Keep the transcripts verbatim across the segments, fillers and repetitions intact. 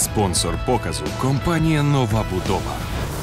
Спонсор показу – компанія «Нова будова».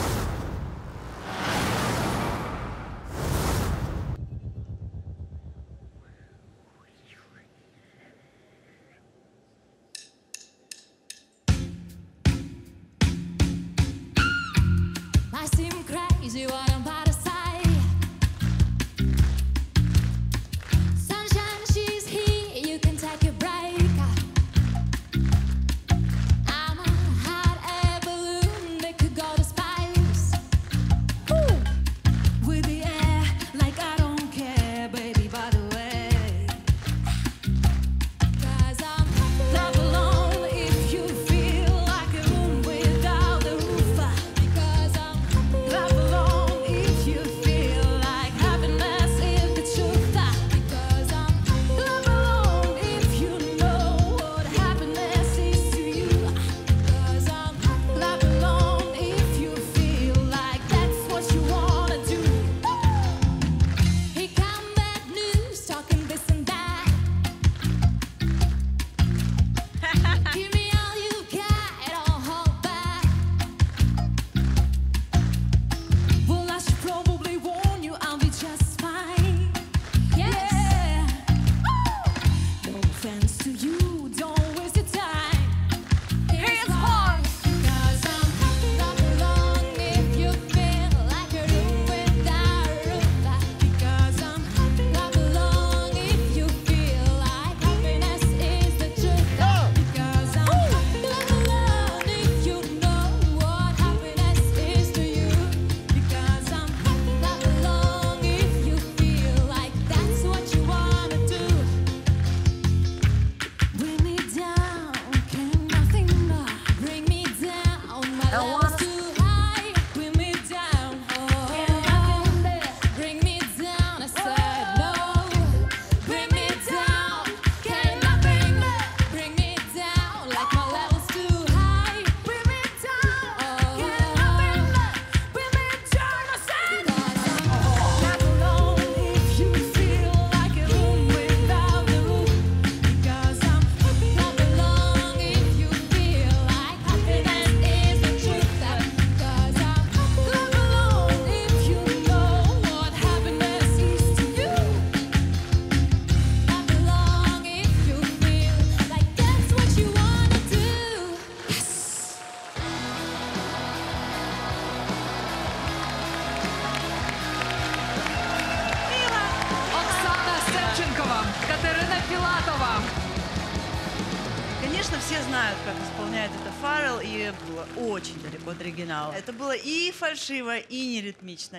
Конечно, все знают, как исполняет это Фаррелл, и было очень далеко от оригинала. Это было и фальшиво, и неритмично.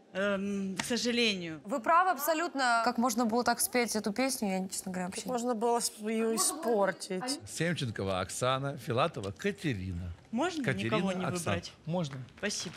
Эм, к сожалению. Вы правы абсолютно. Как можно было так спеть эту песню, я, честно говоря, вообще... Можно было ее испортить. Семченкова Оксана, Филатова Катерина. Можно Катерина, никого не Оксана. выбрать? Можна. Спасибо.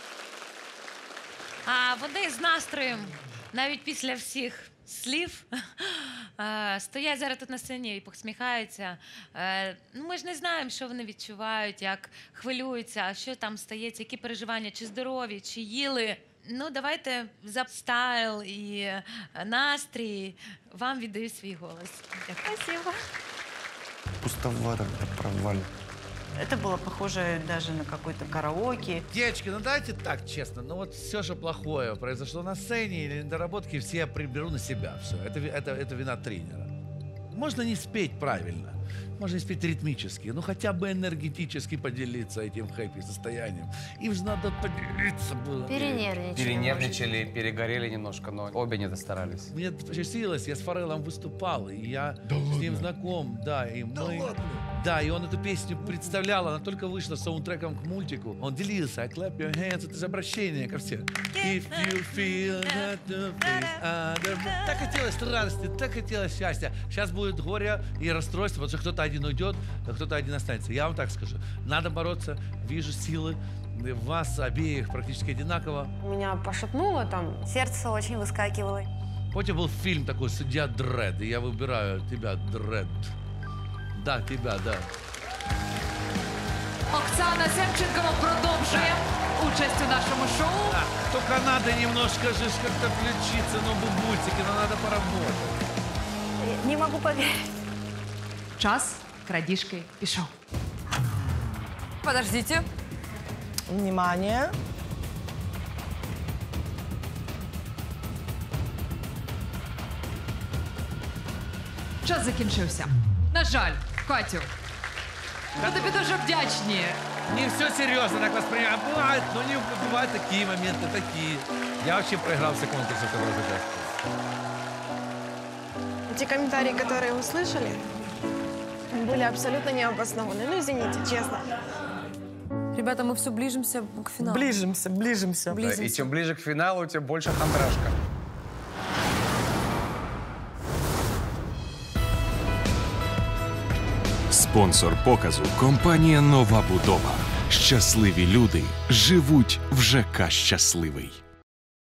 А вони з настроєм, навіть після всіх слів, е, стоять зараз тут на сцені і посміхаються. Е, ну, ми ж не знаємо, що вони відчувають, як хвилюються, що там стається, які переживання, чи здорові, чи їли. Ну, давайте за стайл і настрій вам віддаю свій голос. Дякую. Спасибо. Пустовато, провал. Это было похоже даже на какой-то караоке. Девочки, ну давайте так, честно, ну вот все, что плохое произошло на сцене или недоработки, все я приберу на себя. Все, это, это, это вина тренера. Можно не спеть правильно, можно не спеть ритмически, ну хотя бы энергетически поделиться этим хэппи состоянием. Им же надо поделиться было. Перенервничали. Перенервничали, перегорели немножко, но обе не достарались. Мне посчастливилось, я с Фарреллом выступал, и я да с ним знаком, да, и да мы... Ладно. Да, и он эту песню представлял, она только вышла саундтреком к мультику. Он делился, I clap your hands, это же обращение ко всем. If you feel that the place under... Так хотелось радости, так хотелось счастья. Сейчас будет горе и расстройство, потому что кто-то один уйдет, а кто-то один останется. Я вам так скажу, надо бороться, вижу силы, вас обеих практически одинаково. Меня пошатнуло там, сердце очень выскакивало. Потім был фильм такой «Судья Дред», и я выбираю тебя, Дред. Да, тебя, да. Оксана Семченкова продовжує участь у нашому шоу. Да, только надо немножко же как-то включиться, ну, бубульчики, но надо поработать. Не могу поверить. Час крадіжки пішов. Подождите. Внимание. Час закінчився. На жаль, Катю. Ми тобі дуже вдячні. Не все серьезно так воспринимаю. Бывает, но не бывают такие моменты, такие. Я вообще проиграл все конкурсы, которые участвовал. Те комментарии, которые услышали, были абсолютно необоснованы. Ну, извините, честно. Ребята, мы все ближимся к финалу. Ближимся, ближимся. Да, и чем ближе к финалу, тем больше хандрашка. Спонсор показу – компанія «Нова будова». Щасливі люди живуть в ЖК «Щасливий».